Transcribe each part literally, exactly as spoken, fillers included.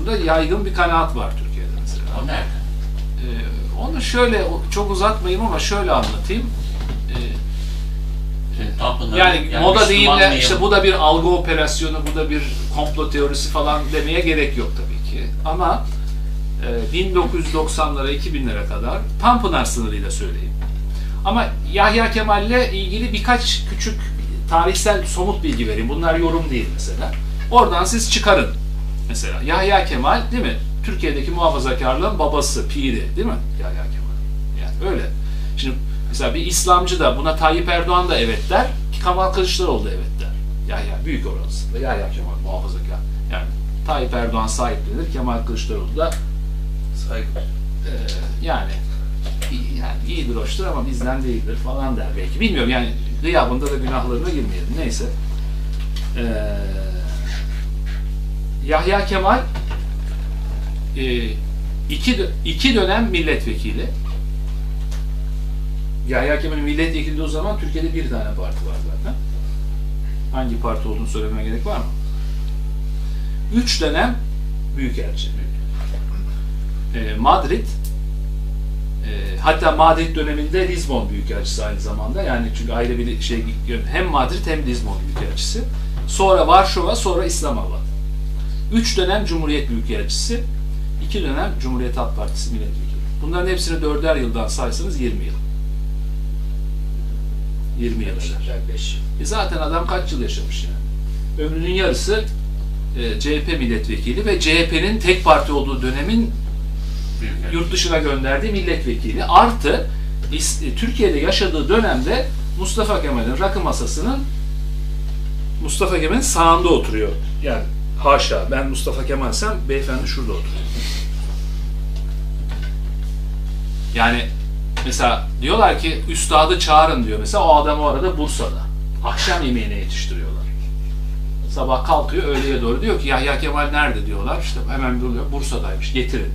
konusunda yaygın bir kanaat var Türkiye'de mesela. O nerede? Ee, onu şöyle, çok uzatmayayım ama şöyle anlatayım. Ee, yani, yani moda deyimle işte bu da bir algı operasyonu, bu da bir komplo teorisi falan demeye gerek yok tabii ki. Ama e, bin dokuz yüz doksanlara, iki binlere kadar Tanpınar sınırıyla söyleyeyim. Ama Yahya Kemal'le ilgili birkaç küçük tarihsel somut bilgi vereyim. Bunlar yorum değil mesela. Oradan siz çıkarın. Mesela Yahya Kemal, değil mi? Türkiye'deki muhafazakarlığın babası, piri, değil mi? Yahya Kemal. Yani öyle. Şimdi mesela bir İslamcı da buna Tayyip Erdoğan da evet der, ki Kemal Kılıçdaroğlu da evet der. Yahya büyük oranısında Yahya Kemal muhafazakar. Yani Tayyip Erdoğan sahiplenir, Kemal Kılıçdaroğlu da saygı. E, yani yani iyidir, hoştur ama bizden değildir falan der belki. Bilmiyorum yani, gıyabında da günahlarına girmeyelim. Neyse. Ee, Yahya Kemal e, iki, iki dönem milletvekili. Yahya Kemal'in milletvekili o zaman Türkiye'de bir tane parti var zaten. Hangi parti olduğunu söylemeye gerek var mı? Üç dönem büyükelçi. E, Madrid, E, hatta Madrid döneminde Lizbon Büyükelçisi aynı zamanda, yani çünkü ayrı bir şey, hem Madrid hem Lizbon Büyükelçisi. Sonra Varşova, sonra İslamabad. Üç dönem Cumhuriyet Büyükelçisi, iki dönem Cumhuriyet Halk Partisi milletvekili. Bunların hepsini dörder yıldan saysanız yirmi yıl. yirmi yıl eder. E zaten adam kaç yıl yaşamış yani? Ömrünün yarısı e, C H P milletvekili ve C H P'nin tek parti olduğu dönemin yurt dışına gönderdiği milletvekili. Artı Türkiye'de yaşadığı dönemde Mustafa Kemal'in rakı masasının Mustafa Kemal'in sağında oturuyor. Yani haşa, ben Mustafa Kemal'sem beyefendi şurada oturuyor. Yani mesela diyorlar ki üstadı çağırın diyor. Mesela o adam o arada Bursa'da. Akşam yemeğine yetiştiriyorlar. Sabah kalkıyor, öğleye doğru diyor ki Yahya Kemal nerede diyorlar. İşte hemen buluyor, Bursa'daymış, getirin.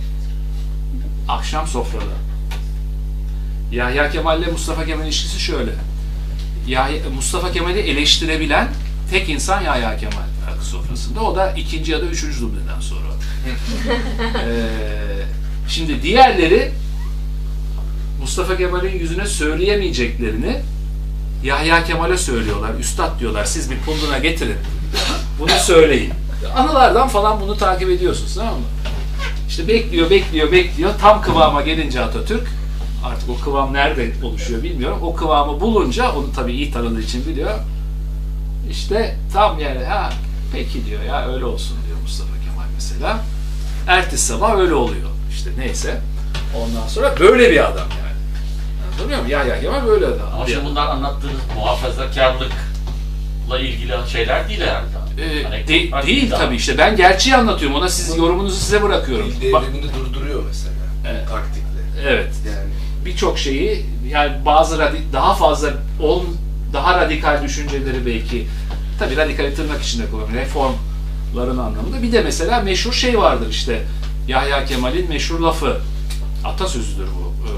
Akşam sofrada. Yahya Kemal ile Mustafa Kemal ilişkisi şöyle. Yahya, Mustafa Kemal'i eleştirebilen tek insan Yahya Kemal rakı sofrasında. O da ikinci ya da üçüncü dubleden sonra. ee, şimdi diğerleri Mustafa Kemal'in yüzüne söyleyemeyeceklerini Yahya Kemal'e söylüyorlar. Üstad diyorlar, siz bir punduna getirin. Bunu söyleyin. Anılardan falan bunu takip ediyorsunuz, tamam mı? İşte bekliyor, bekliyor, bekliyor. Tam kıvama gelince Atatürk, artık o kıvam nerede oluşuyor bilmiyorum. O kıvamı bulunca, onu tabii iyi tanıdığı için biliyor. İşte tam yani, ha peki diyor ya, öyle olsun diyor Mustafa Kemal mesela. Ertesi sabah öyle oluyor. İşte neyse. Ondan sonra böyle bir adam yani. Anlatabiliyor muyum? Yahya Kemal böyle adam. Ama şimdi bunlar anlattığınız muhafazakarlıkla ilgili şeyler değil herhalde. Ee, hani de, değil tabii, işte ben gerçeği anlatıyorum, ona siz yorumunuzu size bırakıyorum. Dil devrimini durduruyor mesela. Evet. Taktikle. Evet. Yani birçok şeyi, yani bazı radik, daha fazla ol, daha radikal düşünceleri belki, tabii radikal tırnak içinde kullanıyor, reformların anlamında. Bir de mesela meşhur şey vardır işte, Yahya Kemal'in meşhur lafı, atasözüdür bu. Ee,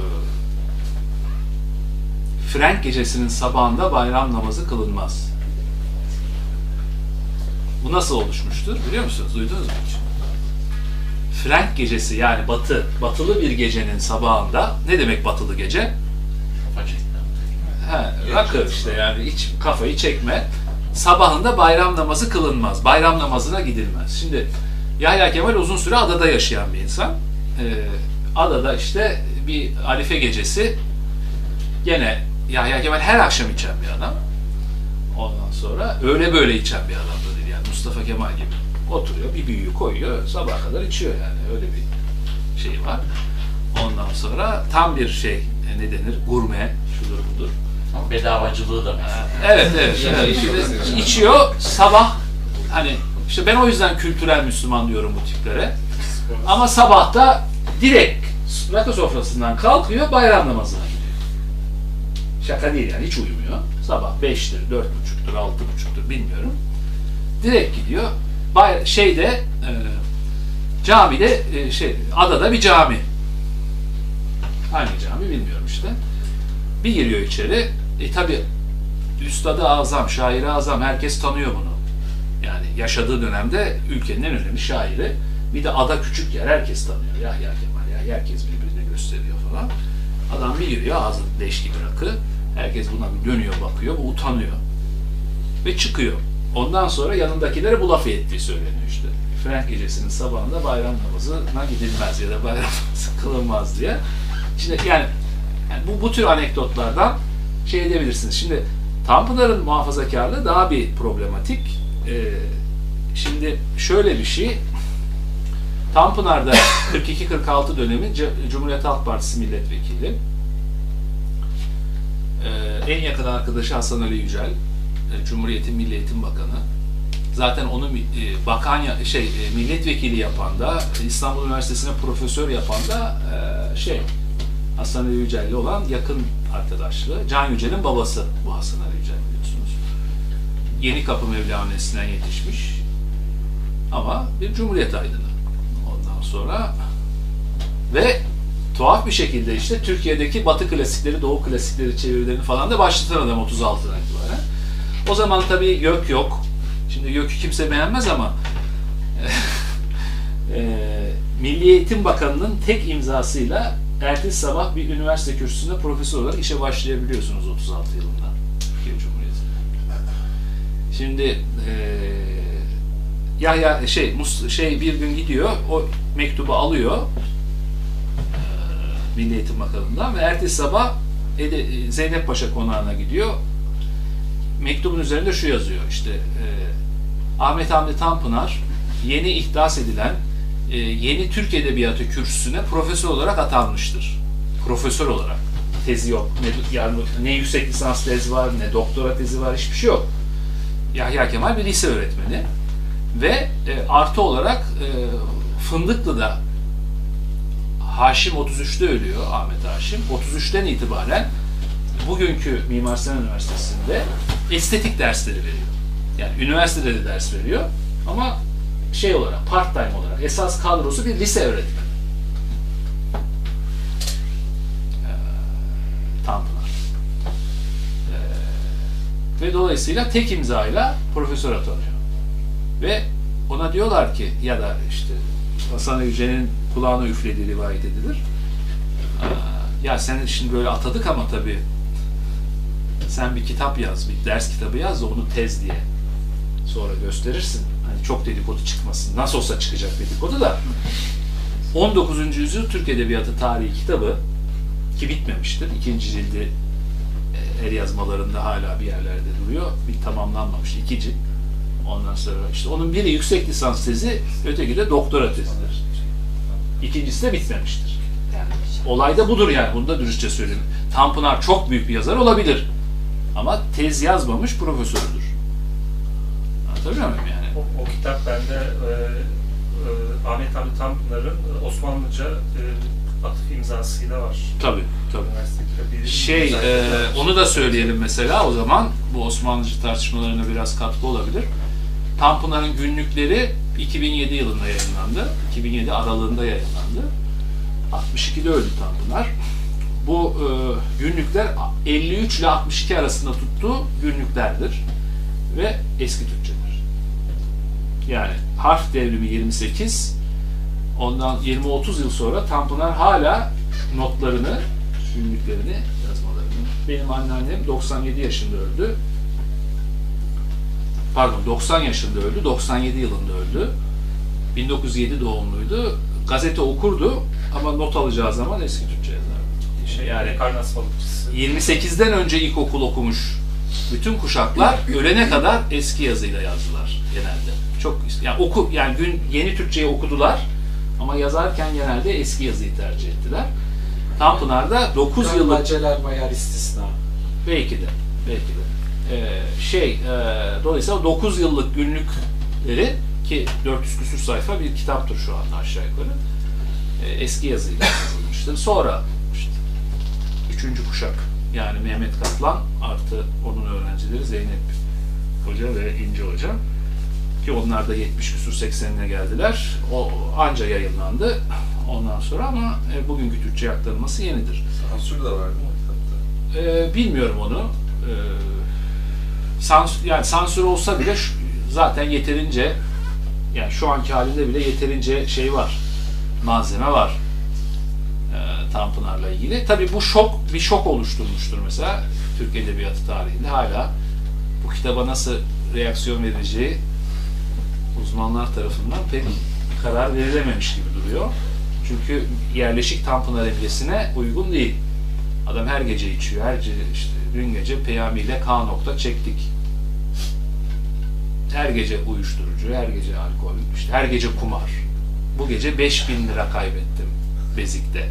Frenk gecesinin sabahında bayram namazı kılınmaz. Bu nasıl oluşmuştur biliyor musunuz? Duydunuz mu hiç? Frenk gecesi, yani batı, batılı bir gecenin sabahında, ne demek batılı gece? He, rakı işte, yani hiç kafayı çekme. Sabahında bayram namazı kılınmaz. Bayram namazına gidilmez. Şimdi Yahya Kemal uzun süre adada yaşayan bir insan. Ee, adada işte bir Arife gecesi, gene Yahya Kemal her akşam içen bir adam. Ondan sonra öyle böyle içen bir adam da değil yani, Mustafa Kemal gibi. Oturuyor, bir büyüğü koyuyor, sabaha kadar içiyor yani, öyle bir şey var. Ondan sonra tam bir şey, ne denir, gurme, şudur budur. Ama bedavacılığı da mesela. Evet, evet. evet. İşte içiyor sabah, hani işte ben o yüzden kültürel Müslüman diyorum bu tiplere. Ama sabahta direkt rakı sofrasından kalkıyor, bayram namazına gidiyor. Şaka değil yani, hiç uyumuyor. Sabah beştir, dört buçuktur, altı buçuktur bilmiyorum. Direkt gidiyor. Bay, şeyde e, camide e, şey adada bir cami. Hangi cami bilmiyorum işte. Bir giriyor içeri. E tabi Üstad-ı Azam, Şair-i Azam, herkes tanıyor bunu. Yani yaşadığı dönemde ülkenin en önemli şairi. Bir de ada küçük yer, herkes tanıyor. Yahya Kemal, ya herkes birbirine gösteriyor falan. Adam bir giriyor, ağzı leş gibi rakı. Herkes buna bir dönüyor, bakıyor, bu utanıyor. Ve çıkıyor. Ondan sonra yanındakilere bu lafı ettiği söyleniyor işte. Frank gecesinin sabahında bayram namazına gidilmez ya da bayram namazı kılınmaz diye. Şimdi yani, yani bu, bu tür anekdotlardan şey edebilirsiniz. Şimdi Tanpınar'ın muhafazakarlığı daha bir problematik. Ee, şimdi şöyle bir şey. Tanpınar'da kırk iki kırk altı dönemi Cumhuriyet Halk Partisi milletvekili. Ee, en yakın arkadaşı Hasan Ali Yücel, Cumhuriyet'in Milli Eğitim Bakanı. Zaten onu e, bakan ya, şey e, milletvekili yapan da, İstanbul Üniversitesi'ne profesör yapan da e, şey Hasan Ali Yücel'le olan yakın arkadaşlığı. Can Yücel'in babası bu Hasan Ali Yücel, biliyorsunuz. Yenikapı Mevlanesi'nden yetişmiş ama bir Cumhuriyet aydını. Ondan sonra ve tuhaf bir şekilde işte Türkiye'deki Batı klasikleri, Doğu klasikleri çevirilerini falan da başlatan adam otuz altıdan itibaren. O zaman tabii YÖK yok. Şimdi YÖK'ü kimse beğenmez ama e, Milli Eğitim Bakanı'nın tek imzasıyla ertesi sabah bir üniversite kürsüsünde profesör olarak işe başlayabiliyorsunuz otuz altı yılında Türkiye Cumhuriyeti'nde. Şimdi e, Yahya şey Mus şey bir gün gidiyor, o mektubu alıyor e, Milli Eğitim Bakanı'ndan ve ertesi sabah Ede, Zeynep Paşa Konağı'na gidiyor. Mektubun üzerinde şu yazıyor işte e, Ahmet Hamdi Tanpınar yeni ihdas edilen e, yeni Türk Edebiyatı kürsüsüne profesör olarak atanmıştır. Profesör olarak. Tezi yok. Ne, yani ne yüksek lisans tezi var, ne doktora tezi var, hiçbir şey yok. Yahya Kemal bir lise öğretmeni ve e, artı olarak e, Fındıklı'da Haşim otuz üçte ölüyor, Ahmet Haşim. otuz üçten itibaren bugünkü Mimar Sinan Üniversitesi'nde estetik dersleri veriyor. Yani üniversitede de ders veriyor ama şey olarak, part time olarak, esas kadrosu bir lise öğretmeni. Ee, Tanpınar. Ee, ve dolayısıyla tek imzayla profesör atanıyor. Ve ona diyorlar ki, ya da işte Hasan Yücel'in kulağına üflediği rivayet edilir. Ee, ya seni şimdi böyle atadık ama tabii sen bir kitap yaz, bir ders kitabı yaz da onu tez diye sonra gösterirsin. Hani çok dedikodu çıkmasın. Nasıl olsa çıkacak dedikodu da. on dokuzuncu yüzyıl Türk Edebiyatı Tarihi kitabı ki bitmemiştir. İkinci cildi el yazmalarında hala bir yerlerde duruyor. Bir tamamlanmamış. İki cilt. Ondan sonra işte onun biri yüksek lisans tezi, öteki de doktora tezidir. İkincisi de bitmemiştir. Yani olay da budur yani. Bunu da dürüstçe söyleyeyim. Tanpınar çok büyük bir yazar olabilir. Ama tez yazmamış profesördür. Anlatabiliyor muyum yani? O, o kitap bende e, e, Ahmet Hamdi Tanpınar'ın Osmanlıca e, atıf imzasıyla var. Tabii, tabii. Şey, e, onu da söyleyelim mesela o zaman. Bu Osmanlıcı tartışmalarına biraz katkı olabilir. Tanpınar'ın günlükleri iki bin yedi yılında yayınlandı. iki bin yedi aralığında yayınlandı. altmış ikide öldü Tanpınar. Bu e, günlükler elli üç ile altmış iki arasında tuttuğu günlüklerdir ve eski Türkçedir. Yani harf devrimi yirmi sekiz, ondan yirmi otuz yıl sonra Tanpınar hala notlarını, günlüklerini, yazmalarını. Benim anneannem doksan yedi yaşında öldü. Pardon, doksan yaşında öldü, doksan yedi yılında öldü. bin dokuz yüz yedi doğumluydu. Gazete okurdu ama not alacağı zaman eski Türkçe yazardı. Şey, yani yirmi sekizden önce ilkokul okumuş bütün kuşaklar ölene kadar eski yazıyla yazdılar genelde. Çok yani oku yani gün yeni Türkçeyi okudular ama yazarken genelde eski yazıyı tercih ettiler. Tanpınar'da dokuz yıllık Celal Mayar istisna. Belki de, belki de. Ee, şey, e, dolayısıyla dokuz yıllık günlükleri ki dört yüz küsur sayfa bir kitaptır şu anda aşağı yukarı. Ee, eski yazıyla yazılmıştır. Sonra işte üçüncü kuşak yani Mehmet Kaplan artı onun öğrencileri Zeynep Hoca ve İnce Hoca ki onlar da yetmiş küsur seksenine geldiler. O anca yayınlandı ondan sonra ama e, bugünkü Türkçe aktarılması yenidir. Sansür de var değil mi kitapta? Ee, bilmiyorum onu. Ee, sans yani sansür olsa bile şu, zaten yeterince Yani şu anki halinde bile yeterince şey var, malzeme var e, Tanpınar'la ilgili. Tabii bu şok, bir şok oluşturmuştur mesela Türk Edebiyatı tarihinde. Hala bu kitaba nasıl reaksiyon vereceği uzmanlar tarafından pek karar verilememiş gibi duruyor. Çünkü yerleşik Tanpınar imgesine uygun değil. Adam her gece içiyor, her gece işte dün gece Peyami ile K nokta çektik. Her gece uyuşturucu, her gece alkol, işte her gece kumar. Bu gece beş bin lira kaybettim Bezik'te.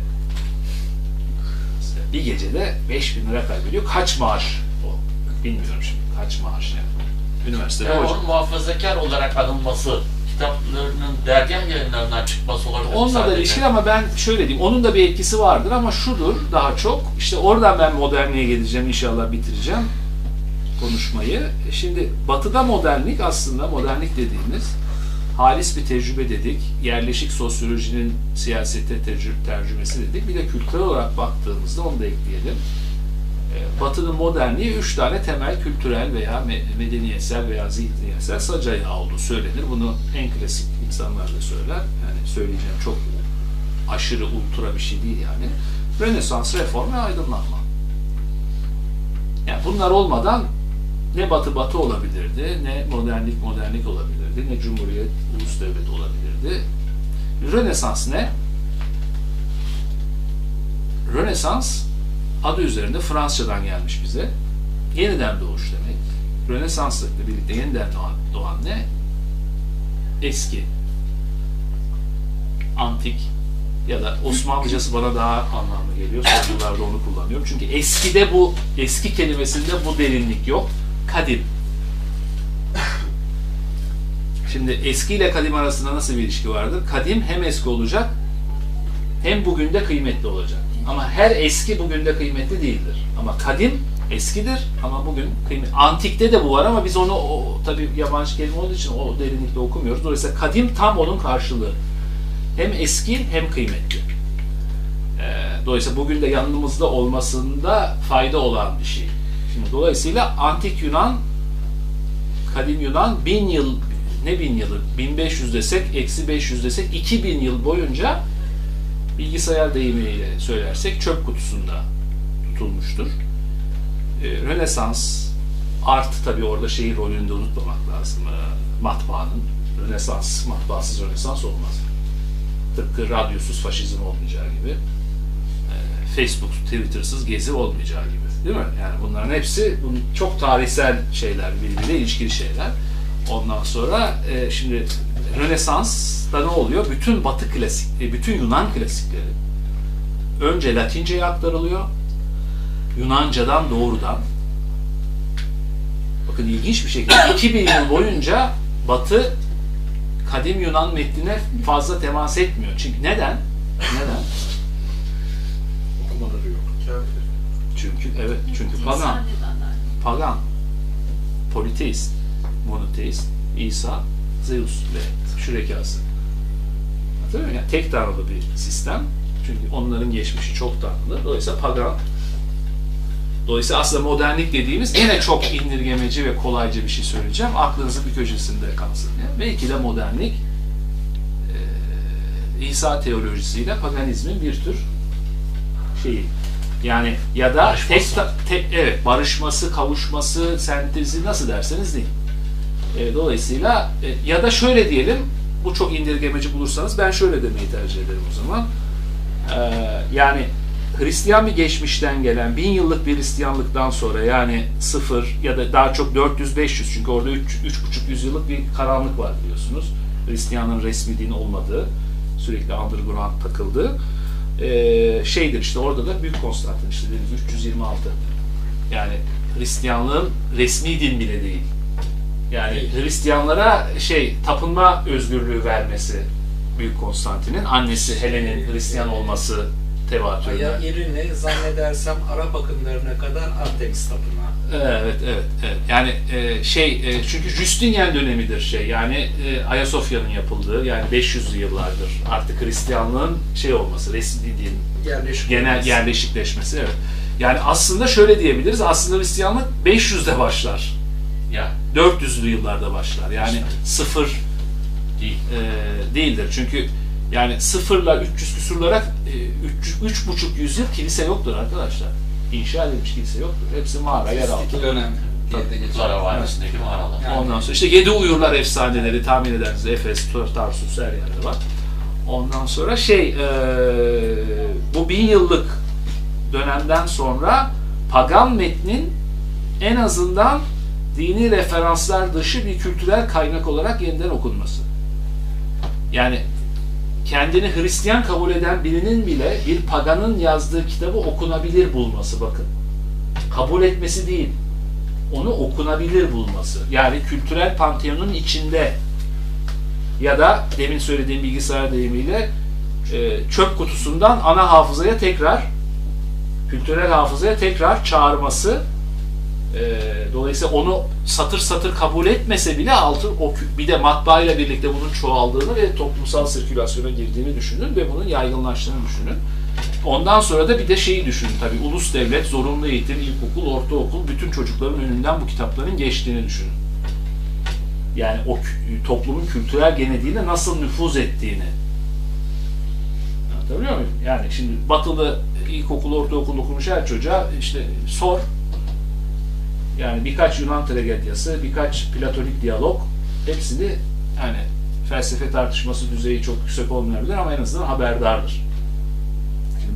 Bir gecede beş bin lira kaybediyor. Kaç maaş o? Bilmiyorum şimdi. Kaç maaş yani. Üniversitede Yani hocam. onun muhafazakar olarak anılması, kitaplarının dergah yayınlarından çıkması olabilir. Onunla da ilişkili ama ben şöyle diyeyim, onun da bir etkisi vardır ama şudur daha çok, işte oradan ben modernliğe geleceğim, inşallah bitireceğim konuşmayı. Şimdi Batı'da modernlik aslında, modernlik dediğimiz halis bir tecrübe dedik, yerleşik sosyolojinin siyasete tecrü- tercümesi dedik, bir de kültürel olarak baktığımızda onu da ekleyelim. Batı'nın modernliği üç tane temel kültürel veya medeniyetsel veya zihniyetsel sac ayağı olduğu söylenir. Bunu en klasik insanlar da söyler. Yani söyleyeceğim çok aşırı, ultra bir şey değil yani. Rönesans, reform ve aydınlanma. Yani bunlar olmadan ne Batı Batı olabilirdi, ne modernlik modernlik olabilirdi, ne cumhuriyet ulus devlet olabilirdi. Rönesans ne? Rönesans adı üzerinde Fransızcadan gelmiş bize. Yeniden doğuş demek. Rönesans'la birlikte yeniden doğan, doğan ne? Eski. Antik. Ya da Osmanlıcası bana daha anlamlı geliyor. Son yıllarda onu kullanıyorum. Çünkü eskide bu, eski kelimesinde bu derinlik yok. Kadim. Şimdi eski ile kadim arasında nasıl bir ilişki vardır? Kadim hem eski olacak, hem bugün de kıymetli olacak. Ama her eski bugün de kıymetli değildir. Ama kadim eskidir ama bugün kıymetli. Antikte de bu var ama biz onu o, tabii yabancı kelime olduğu için o derinlikte okumuyoruz. Dolayısıyla kadim tam onun karşılığı. Hem eski hem kıymetli. Ee, dolayısıyla bugün de yanımızda olmasında fayda olan bir şey. Şimdi dolayısıyla antik Yunan, kadim Yunan bin yıl, ne bin yılı? bin beş yüz desek, eksi beş yüz desek iki bin yıl boyunca bilgisayar deyimiyle söylersek çöp kutusunda tutulmuştur. Ee, Rönesans, art tabii orada şeyin rolünü de unutmamak lazım. Ee, matbaanın, Rönesans, matbaasız Rönesans olmaz. Tıpkı radyosuz faşizm olmayacağı gibi, e, Facebook, Twitter'sız gezi olmayacağı gibi. Değil mi? Yani bunların hepsi bunun çok tarihsel şeyler, birbiriyle ilişkili şeyler. Ondan sonra e, şimdi Rönesans'ta ne oluyor? Bütün Batı klasik, e, bütün Yunan klasikleri önce Latince'ye aktarılıyor. Yunanca'dan doğrudan. Bakın ilginç bir şekilde iki bin yıl boyunca Batı kadim Yunan metnine fazla temas etmiyor. Çünkü neden? Neden? Okumaları yok. Kafir. Çünkü evet, çünkü pagan. Pagan. Politeist, monoteist, İsa, Zeus ve şürekası. Anlatabiliyor muyum? Yani tek tanrılı bir sistem. Çünkü onların geçmişi çok tanrılı. Dolayısıyla pagan. Dolayısıyla aslında modernlik dediğimiz yine çok indirgemeci ve kolayca bir şey söyleyeceğim. Aklınızın bir köşesinde kalsın diye. Belki de modernlik e, İsa teolojisiyle paganizmin bir tür şeyi. Yani ya da tek, tek evet barışması, kavuşması, sentezi nasıl derseniz deyin. E, dolayısıyla e, ya da şöyle diyelim, bu çok indirgemeci bulursanız ben şöyle demeyi tercih ederim o zaman. E, yani Hristiyan bir geçmişten gelen, bin yıllık bir Hristiyanlıktan sonra yani sıfır ya da daha çok dört yüz beş yüz çünkü orada üç buçuk yüzyıllık bir karanlık var biliyorsunuz. Hristiyanlığın resmi din olmadığı, sürekli underground takıldığı ee, şeydir işte orada da Büyük Konstantin işte dediğimiz üç yüz yirmi altı. Yani Hristiyanlığın resmi din bile değil. Yani Hristiyanlara şey tapınma özgürlüğü vermesi Büyük Konstantin'in, annesi Helen'in Hristiyan olması tevatüründe. Ya yerine zannedersem Arap akınlarına kadar Artemis tapınağı. Evet, evet, evet. Yani e, şey, e, çünkü Justinian dönemidir şey, yani e, Ayasofya'nın yapıldığı, yani beş yüzlü yıllardır artık Hristiyanlığın şey olması, resmi din, Yerleşik genel olması. yerleşikleşmesi, evet. Yani aslında şöyle diyebiliriz, aslında Hristiyanlık beş yüzde başlar. Ya. dört yüzlü yıllarda başlar. Yani sıfır Değil. e, değildir. Çünkü yani sıfırla üç yüz küsurlara üç buçuk yüzyıl kilise yoktur arkadaşlar. İnşa edilmiş kilise yoktur. Hepsi mağara, yer altı. Eski dönem diye de geçer. Zara Vadisi'ndeki mağaralar. Yani- Ondan sonra işte Yedi Uyurlar efsaneleri tahmin edersiniz. Efes, Tarsus her yerde var. Ondan sonra şey e, bu bin yıllık dönemden sonra pagan metnin en azından dini referanslar dışı bir kültürel kaynak olarak yeniden okunması. Yani kendini Hristiyan kabul eden birinin bile bir paganın yazdığı kitabı okunabilir bulması, bakın. Kabul etmesi değil, onu okunabilir bulması. Yani kültürel panteonun içinde ya da demin söylediğim bilgisayar deyimiyle e, çöp kutusundan ana hafızaya tekrar, kültürel hafızaya tekrar çağırması. E, dolayısıyla onu satır satır kabul etmese bile altı o bir de matbaa ile birlikte bunun çoğaldığını ve toplumsal sirkülasyona girdiğini düşünün ve bunun yaygınlaştığını düşünün. Ondan sonra da bir de şeyi düşünün tabii, ulus devlet, zorunlu eğitim, ilkokul, ortaokul, bütün çocukların önünden bu kitapların geçtiğini düşünün. Yani o toplumun kültürel genetiğine nasıl nüfuz ettiğini. Anlatabiliyor muyum? Yani şimdi batılı ilkokul, ortaokul okumuş her çocuğa işte sor. Yani birkaç Yunan tragediyası, birkaç platonik diyalog, hepsini yani felsefe tartışması düzeyi çok yüksek olmayabilir ama en azından haberdardır.